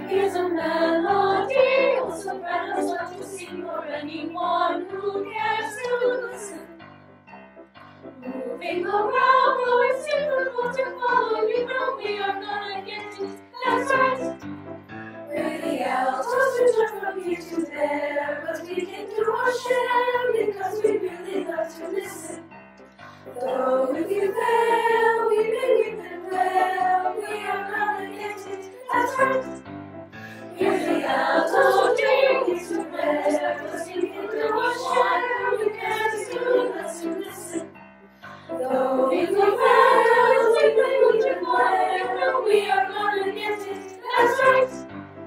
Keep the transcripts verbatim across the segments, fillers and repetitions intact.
Here's a melody, oh sopranos love to sing for anyone who cares to listen. Moving around, though it's difficult to follow, you know we are gonna get it, that's right. We're the altos who jump from here to there, but we can do our share because we really love to listen. Though if you fail, we may keep it well, we are gonna get it, that's right. We're the altos drinking to bear, but we can do our share because we really love to listen. Though if we fail, we may keep it well, we are gonna get it, that's right.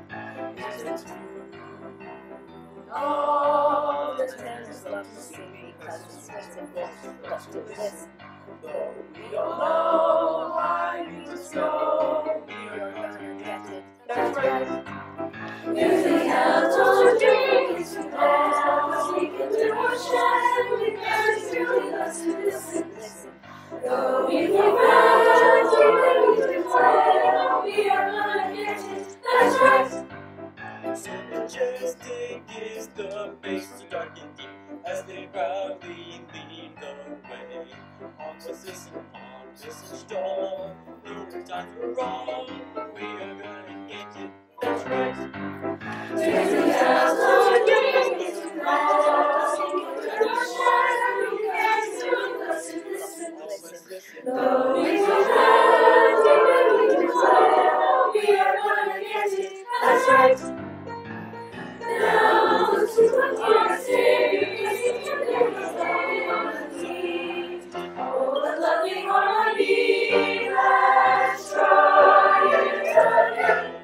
All the tenors love to sing because it's nice and good, love to listen. Though we don't know why we must go, we are gonna get it, that's right. Music altos drinking to bear, we can do our share because it's really love to listen. Though we don't know why we must go, we are gonna get it, that's right. So majestic is the bass, so dark and deep, as they proudly lead the way. On position, on position strong, no time for wrong, we are gonna get it, that's right. Music altos drinking to bear, singing to our share because we love to listen. Though we don't know we can fly, we are gonna get it, that's right. Now to what our Savior is to live us harmony. Oh, the lovely harmony, let's try it again.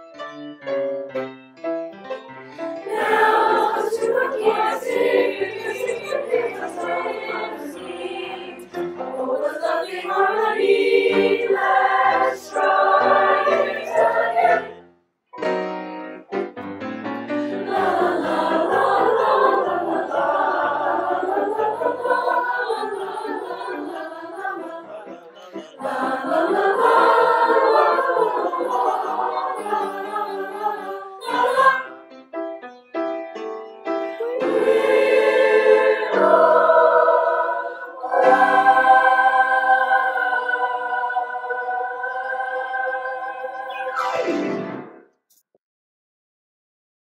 Now to what our Savior is to live us harmony. Oh, the lovely harmony, let's